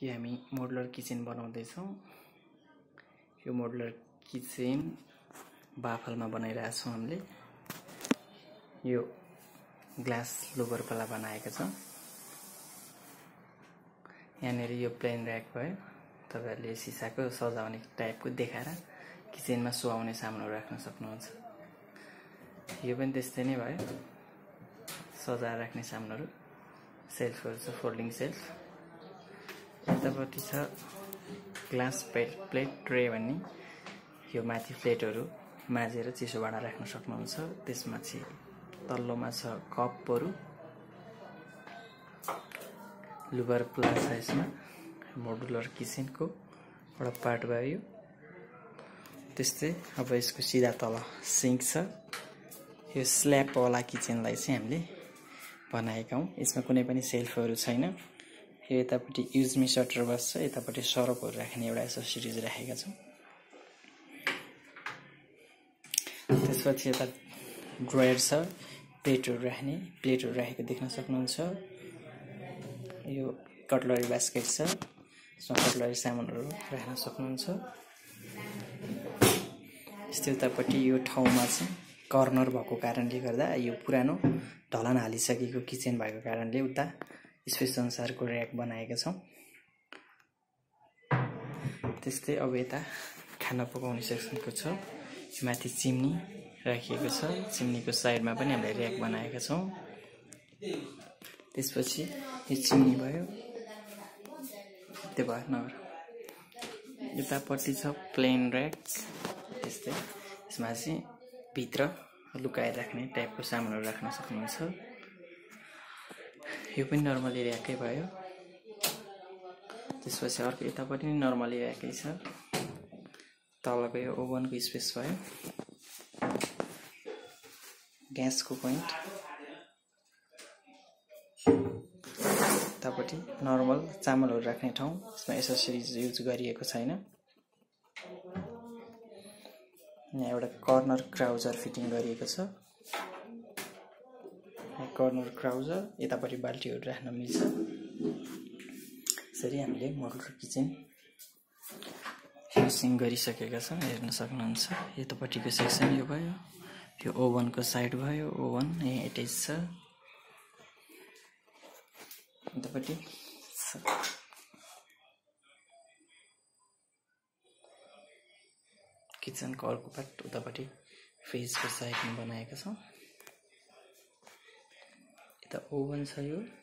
यो हामी modular kitchen बनाउँदै छौं। यो मोडुलर किचन बाफलमा बनाइरहेका छौं हामीले। यो ग्लास लोभरवाला बनाएका छौं। यहाँनेर यो प्लेन र्याक भयो। तपाईहरुले सिसाको सजाउने टाइपको देखाएर किचनमा सुहाउने सामानहरु राख्न सक्नुहुन्छ। यो पनि त्यस्तै नै भयो। सजाएर राख्ने सामानहरु सेल्फहरु छ, फोल्डिङ सेल्फ। यतापट्टि छ ग्लास प्लेट ट्रे भन्ने। यो माथि प्लेटहरु माझेर चिसो भाँडा राख्न सक्नुहुन्छ। त्यसमाथि तल्लोमा छ कपहरु। लुबर प्लस छ यसमा। मोडुलर किचनको एउटा पार्ट भयो यो। त्यस्तै अब यसको सिधा तल सिंक छ। यो स्ल्याब वाला किचनलाई चाहिँ हामीले बनाएका हौं। यसमा कुनै पनि सेल्फहरु छैन। यो यतापट्टि युज मी शटर बस छ। यतापट्टि सरपहरु राख्ने एउटा एसेसरिज राखेका छौं। त्यसपछि यता ड्रयर छ। प्लेटहरु राखेको देख्न सक्नुहुन्छ। यो कटलरी बास्केट छ। यसमा कटलरी सामानहरु राख्न सक्नुहुन्छ। यस्तै उतापट्टि यो ठाउँमा चाहिँ कर्नर भएको कारणले गर्दा यो पुरानो ढलान हालिसकेको किचन भएको कारणले उता स्पेस अनुसारको र्याक बनाएका छौं। त्यस्तै अब यता खाना पकाउने सेक्सनको छ। माथि चिम्नी राखिएको छ। चिम्नीको साइडमा पनि हामीले र्याक बनाएका छौं। त्यसपछि यो चिम्नी भयो। त्यो भयो नगर। यतापट्टि छ प्लेन र्याक। त्यस्तै यसमा चाहिँ भित्र लुकाएर राख्ने टाइपको सामानहरु राख्न सक्नुहुन्छ। यो पनि नर्मली र्याकै भयो। त्यसपछि अर्को यतापट्टि पनि नर्मली र्याकै छ। तलको यो ओभनको स्पेस भयो। ग्यासको पोइन्ट। यतापट्टि नर्मल चामलहरु राख्ने ठाउँ। यसमा एसेसरिज युज गरिएको छैन। यहाँ एउटा कर्नर क्राउजर फिटिङ गरिएको छ। कर्नर क्राउजर यतापट्टि बाल्टीहरु राख्न मिल्छ। यसरी हामीले मोडुलर किचन फिनिसिङ गरिसकेका छौं। हेर्न सक्नुहुन्छ। यतापट्टिको सेक्सन यो भयो। यो ओभनको साइड भयो। ओभन यहाँ एट्याच छ। यतापट्टि किचनको अर्को पार्ट उतापट्टि फ्रिजको साइडमा बनाएका छौं। यता ओभन छ यो।